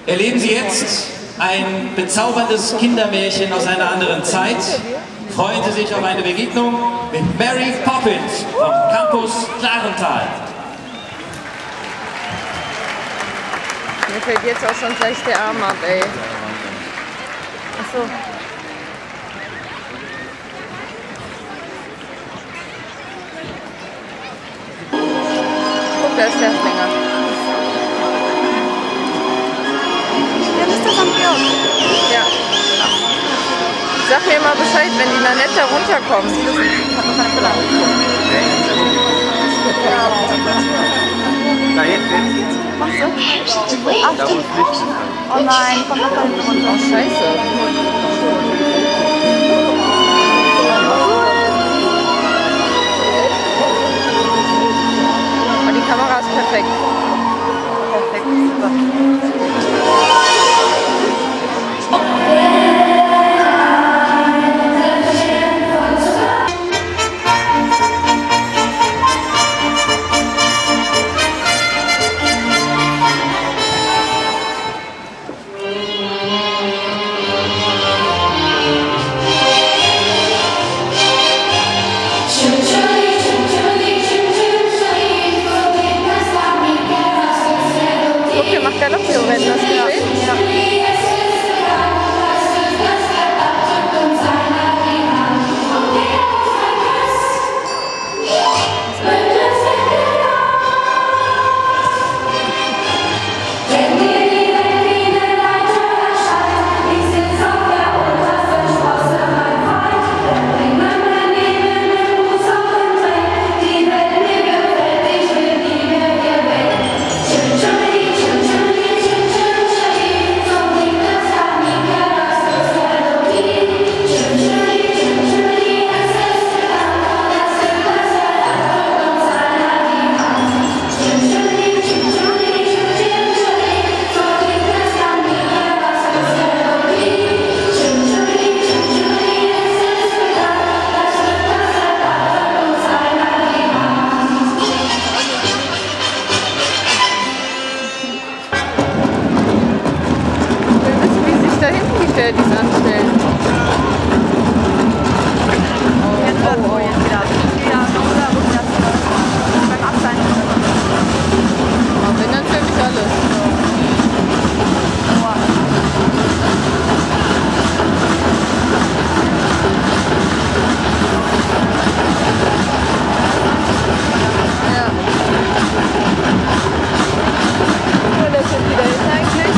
Erleben Sie jetzt ein bezauberndes Kindermärchen aus einer anderen Zeit. Freuen Sie sich auf eine Begegnung mit Mary Poppins vom Campus Klarental. Mir fällt jetzt auch schon gleich der Arm ab, ey. Achso. Guck, da ist der Fänger. Ja, das ist das am Georg. Ja. Sag mir mal Bescheid, wenn die Nanette runterkommt. Da jetzt. Machst du? Ach, Da wo es Licht ist. oh nein, komm doch da hinten runter. Oh, scheiße. Aber die Kamera ist perfekt. Perfekt, super. Macht der Lockpirouetten, hast du gesehen? Ja. Da hinten die Pferdis anstellen. Oh, jetzt wieder. Ja, oder beim Absein. Aber wenn, dann filme ich alles. Ja. Wo das jetzt wieder ist eigentlich?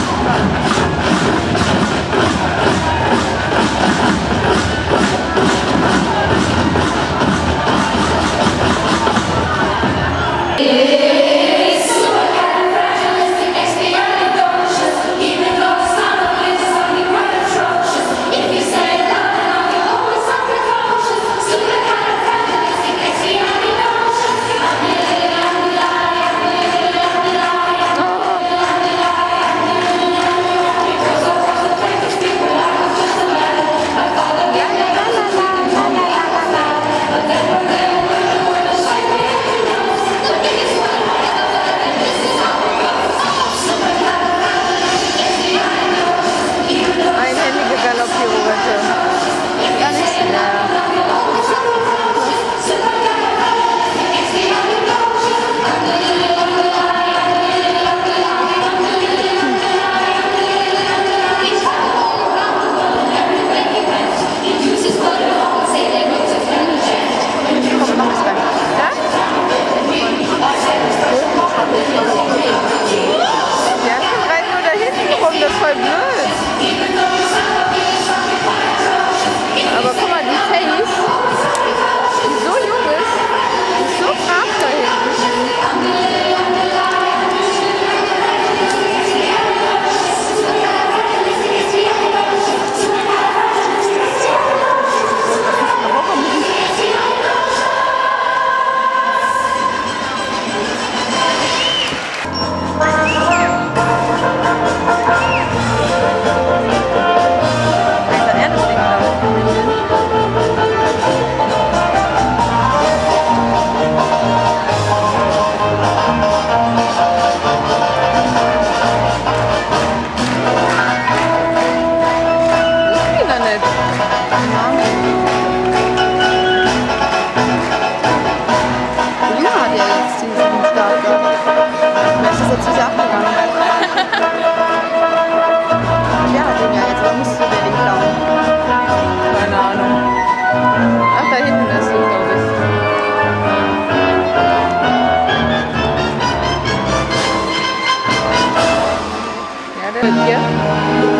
Mit dir?